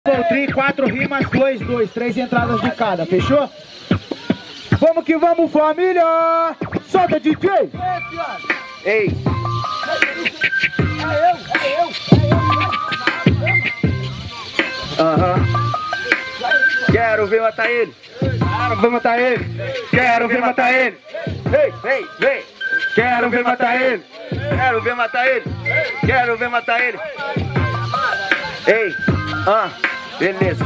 Tri, 4 rimas, 2, 2, 3 entradas de cada, fechou? Vamos que vamos, família! Solta, DJ! Ei! Quero ver matar ele! Quero ver matar ele! Quero ver matar ele! Ei, vem! Quero ver matar ele! Quero ver matar ele! Quero ver matar ele! Ei! Beleza!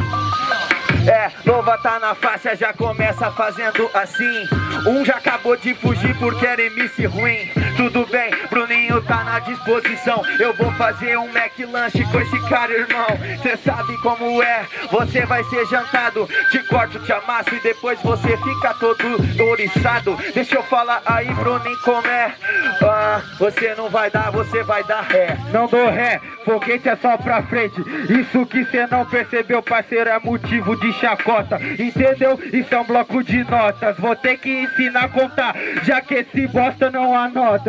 Nova tá na faixa, já começa fazendo assim. Um já acabou de fugir por querer MC ruim. Tudo bem, Bruninho tá na disposição. Eu vou fazer um McLanche com esse cara, irmão. Cê sabe como é, você vai ser jantado. Te corto, te amasso e depois você fica todo ouriçado. Deixa eu falar aí, Bruninho, como é. Você não vai dar, você vai dar ré. Não dou ré, foguete é só pra frente. Isso que cê não percebeu, parceiro, é motivo de chacota. Entendeu? Isso é um bloco de notas. Vou ter que ensinar a contar, já que esse bosta não anota.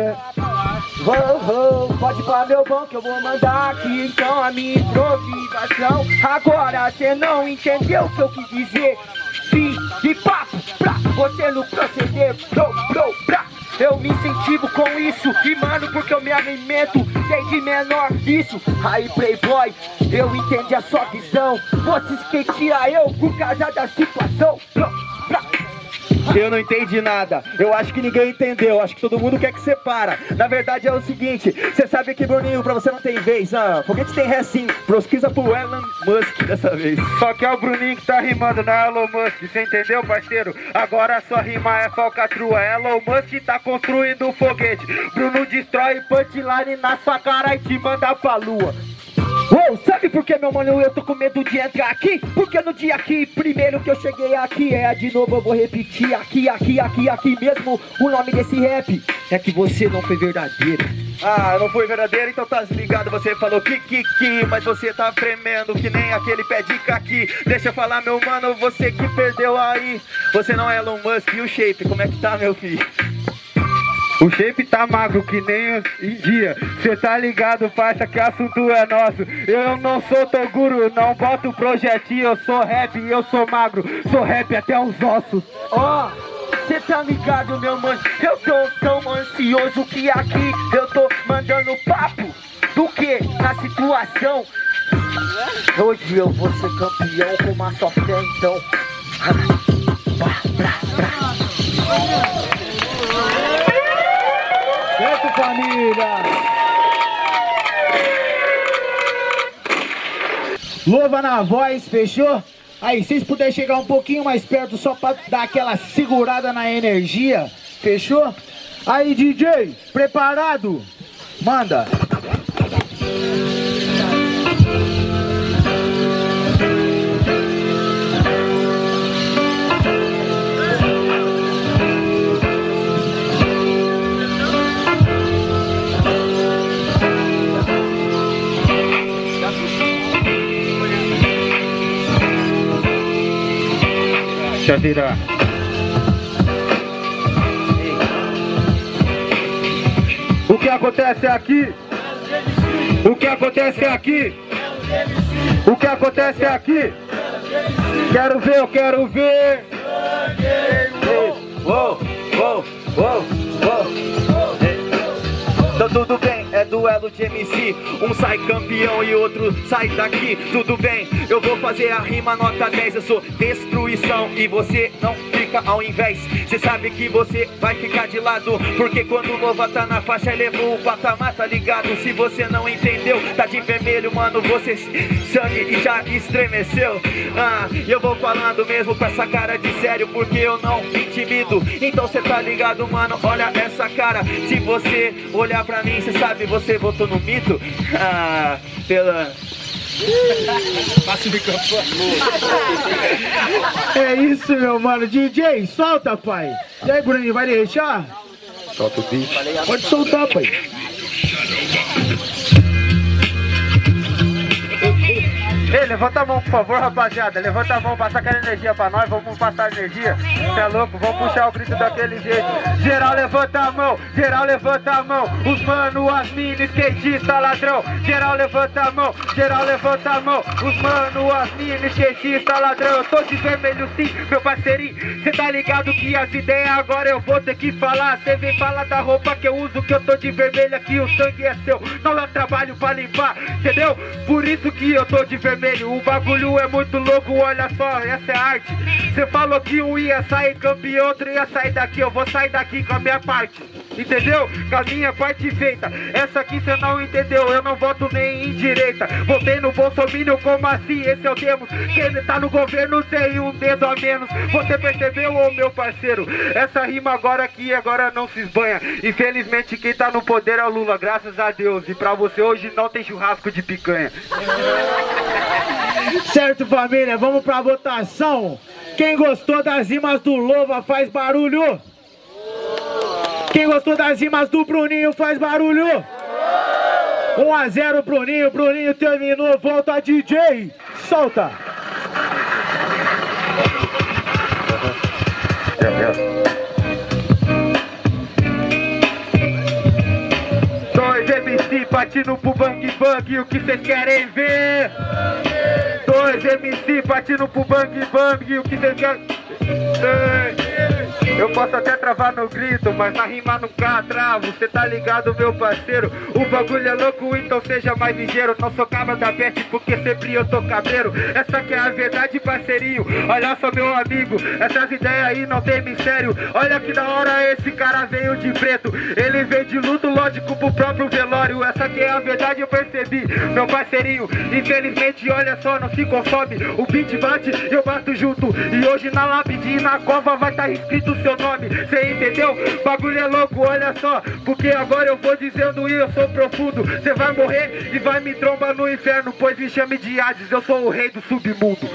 Pode ir pra meu banco, eu vou mandar aqui então a minha improvisação. Agora cê não entendeu o que eu quis dizer. Fim de papo pra você não proceder. Eu me incentivo com isso, rimando porque eu me alimento desde menor. Isso, aí playboy, eu entendi a sua visão. Você skateia eu por causa da situação. Eu não entendi nada, eu acho que ninguém entendeu, acho que todo mundo quer que você para. Na verdade é o seguinte, você sabe que, Bruninho, pra você não tem vez. Foguete tem ré sim, pesquisa pro Elon Musk dessa vez. Só que é o Bruninho que tá rimando, não é Elon Musk, você entendeu, parceiro? Agora a sua rima é falcatrua, Elon Musk tá construindo o foguete. Bruno destrói punchline na sua cara e te manda pra lua. Sabe por que, meu mano, eu tô com medo de entrar aqui? Porque no dia que primeiro que eu cheguei aqui, de novo eu vou repetir aqui mesmo. O nome desse rap é que você não foi verdadeiro. Não foi verdadeiro, então tá desligado. Você falou que, mas você tá tremendo que nem aquele pé de caqui. Deixa eu falar, meu mano, você que perdeu aí. Você não é Elon Musk. E o shape, como é que tá, meu filho? O shape tá magro que nem em dia. Cê tá ligado, parça, que assunto é nosso. Eu não sou Toguro, não boto projetinho. Eu sou rap e eu sou magro. Sou rap até os ossos. Cê tá ligado, meu mano? Eu tô tão ansioso que aqui eu tô mandando papo do que na situação. Hoje eu vou ser campeão com uma só fé, então. Certo, família? Louva na voz, fechou? Aí, se vocês puderem chegar um pouquinho mais perto só pra dar aquela segurada na energia, fechou? Aí, DJ, preparado? Manda! Deixa eu virar. O que acontece aqui? O que acontece aqui? O que acontece aqui? Quero ver, eu quero ver. Então tudo bem, é duelo de MC. Um sai campeão e outro sai daqui. Tudo bem, eu vou fazer a rima nota 10. Eu sou destruição e você não fica ao invés. Cê sabe que você vai ficar de lado, porque quando o Nova tá na faixa levou o patamar, tá ligado? Se você não entendeu, tá de vermelho, mano, você sangue e já estremeceu. E eu vou falando mesmo com essa cara de sério, porque eu não me intimido. Então cê tá ligado, mano, olha essa cara. Se você olhar pra mim, cê sabe, você votou no mito. Pela... Passa o microfone. É isso, meu mano. DJ, solta, pai. E aí, Bruninho, vai deixar? Solta o beat. Pode soltar, pai. Ei, levanta a mão, por favor, rapaziada. Levanta a mão, passa aquela energia pra nós. Vamos passar energia. Cê é louco, vamos puxar o grito daquele jeito. Geral levanta a mão, geral levanta a mão. Os mano, as minas, skatista, ladrão. Geral levanta a mão, geral levanta a mão. Os mano, as minas, skatista, ladrão. Eu tô de vermelho sim, meu parceirinho. Cê tá ligado que as ideias agora eu vou ter que falar. Cê vem falar da roupa que eu uso, que eu tô de vermelho aqui. O sangue é seu, não dá trabalho pra limpar, entendeu? Por isso que eu tô de vermelho. O bagulho é muito louco, olha só, essa é arte. Cê falou que um ia sair campeão, outro ia sair daqui. Eu vou sair daqui com a minha parte, entendeu? Com a minha parte feita. Essa aqui cê não entendeu, eu não voto nem em direita. Votei no Bolsonaro, como assim? Esse é o Demos. Quem tá no governo tem um dedo a menos. Você percebeu, ô meu parceiro? Essa rima agora aqui, agora não se esbanha. Infelizmente quem tá no poder é o Lula, graças a Deus. E pra você hoje não tem churrasco de picanha. Certo, família, vamos pra votação. Quem gostou das rimas do Lova faz barulho. Quem gostou das rimas do Bruninho faz barulho. 1 a 0 Bruninho, Bruninho terminou, volta DJ, solta. Dois MC partindo pro bang bang, o que vocês querem ver? Dois MC partindo pro bang bang, o que vocês querem ver? Eu posso até travar no grito, mas na rima nunca travo. Cê tá ligado, meu parceiro? O bagulho é louco, então seja mais ligeiro. Não sou cabra da peste porque sempre eu tô cabreiro. Essa que é a verdade, parceirinho. Olha só, meu amigo, essas ideias aí não tem mistério. Olha que da hora esse cara veio de preto. Ele veio de luto, lógico, pro próprio velório. Essa que é a verdade, eu percebi, meu parceirinho. Infelizmente, olha só, não se consome. O beat bate, eu bato junto. E hoje na lápide e na cova vai estar escrito seu nome, cê entendeu? Bagulho é louco, olha só, porque agora eu vou dizendo e eu sou profundo. Cê vai morrer e vai me trombar no inferno, pois me chame de Hades, eu sou o rei do submundo.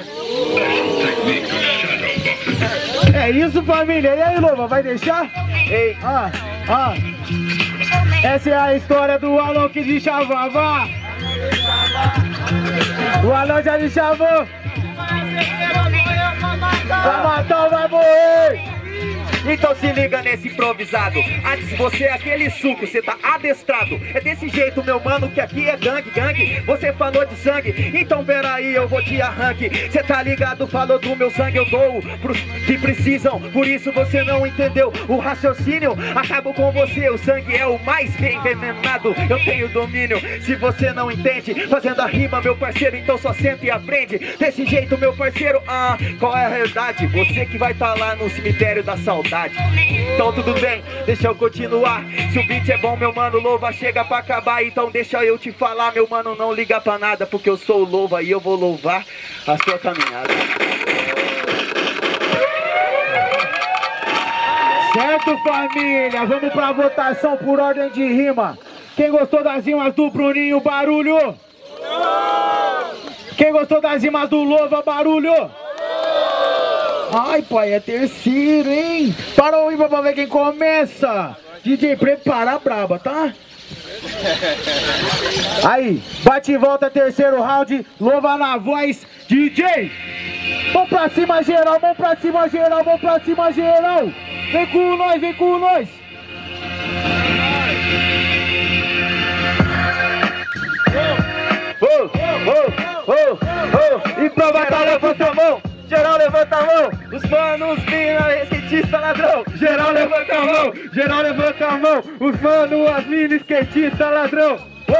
É isso, família, e aí, Lova, vai deixar? Ei, Essa é a história do Alon que te chamava. O Alon já me chamou. Vai matar ou vai morrer? Então se liga nesse improvisado. Antes você é aquele suco, você tá adestrado. É desse jeito, meu mano, que aqui é gangue. Você falou de sangue, então peraí, eu vou te arranque. Cê tá ligado, falou do meu sangue, eu dou pros que precisam. Por isso você não entendeu o raciocínio. Acabo com você, o sangue é o mais bem envenenado. Eu tenho domínio, se você não entende. Fazendo a rima, meu parceiro, então só senta e aprende. Desse jeito, meu parceiro, qual é a verdade? Você que vai tá lá no cemitério da saudade. Então tudo bem, deixa eu continuar. Se o beat é bom, meu mano, Lova chega pra acabar. Então deixa eu te falar, meu mano, não liga pra nada, porque eu sou o Lova e eu vou louvar a sua caminhada. Certo, família, vamos pra votação por ordem de rima. Quem gostou das rimas do Bruninho, barulho. Quem gostou das rimas do Lova, barulho. Ai, pai, é terceiro, hein? Para o ímpar pra ver quem começa. DJ, prepara a braba, tá? Aí, bate e volta, terceiro round. Lova na voz, DJ. Vamos pra cima, geral, vamos pra cima, geral, vamos pra cima, geral. Vem com nós, vem com nós. E pra batalha, levanta a mão. Geral levanta a mão, os manos, mina, skatista, ladrão. Geral levanta a mão, geral levanta a mão, os manos, as mina, skatista, ladrão.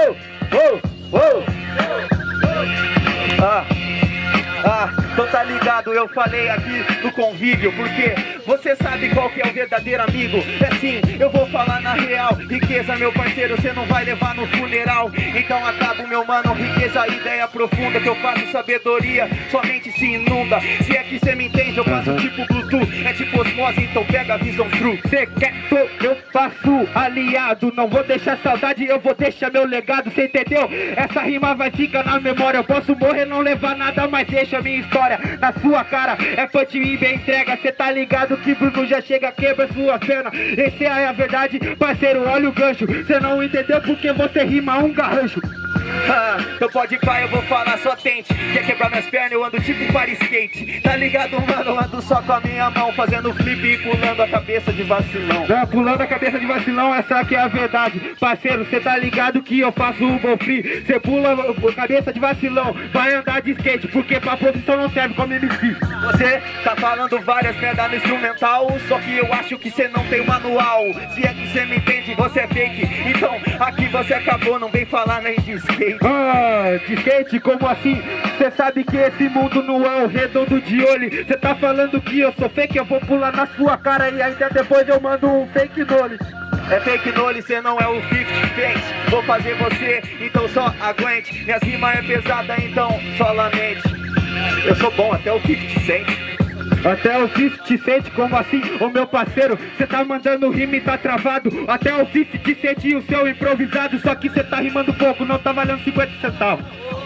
Então tá ligado, eu falei aqui no convívio, porque você sabe qual que é o verdadeiro amigo. É assim, eu vou falar na real. Riqueza, meu parceiro, você não vai levar no funeral. Então acabo, meu mano, riqueza, ideia profunda. Que eu faço sabedoria, somente se inunda. Se é que cê me entende, eu faço tipo Bluetooth. É tipo osmose, então pega a visão true. Cê quer, eu faço aliado. Não vou deixar saudade, eu vou deixar meu legado. Cê entendeu? Essa rima vai ficar na memória. Eu posso morrer, não levar nada, mas deixa minha história na sua cara. É punch e bem entrega. Cê tá ligado que Bruno já chega, quebra sua perna. Essa é a verdade, parceiro, olha o gancho. Cê não entendeu porque você rima um garrancho. Então pode ir, pai, eu vou falar, só tente. Quer quebrar minhas pernas, eu ando tipo para skate. Tá ligado, mano, eu ando só com a minha mão, fazendo flip e pulando a cabeça de vacilão. Pulando a cabeça de vacilão, essa que é a verdade. Parceiro, cê tá ligado que eu faço o bom free. Cê pula a cabeça de vacilão, vai andar de skate, porque pra profissão não serve como MC. Você tá falando várias merda no instrumental, só que eu acho que cê não tem o manual. Se é que cê me entende, você é fake. Então aqui você acabou, não vem falar nem de skate. De skate? Como assim? Cê sabe que esse mundo não é o redondo de olho. Cê tá falando que eu sou fake, eu vou pular na sua cara e ainda depois eu mando um fake nole. É fake nole, cê não é o 50 Cent. Vou fazer você, então só aguente. Minhas rimas é pesada, então só lamente. Eu sou bom até o 50 Cent. Até o 50 Cent, como assim? Ô meu parceiro, cê tá mandando rima e tá travado. Até o 50 Cent e o seu improvisado. Só que cê tá rimando pouco, não tá valendo 50 centavos.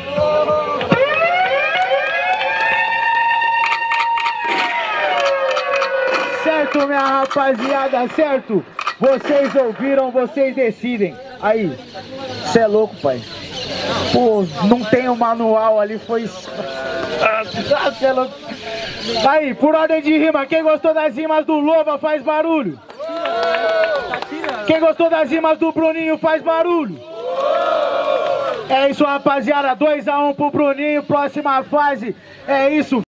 Certo, minha rapaziada, certo? Vocês ouviram, vocês decidem. Aí, cê é louco, pai. Pô, não tem um manual ali, foi... Cê é louco. Aí, por ordem de rima, quem gostou das rimas do Lova faz barulho. Quem gostou das rimas do Bruninho faz barulho. É isso, rapaziada, 2 a 1 pro Bruninho, próxima fase. É isso.